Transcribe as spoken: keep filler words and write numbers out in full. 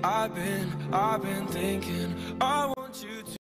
I've been, I've been thinking I want you to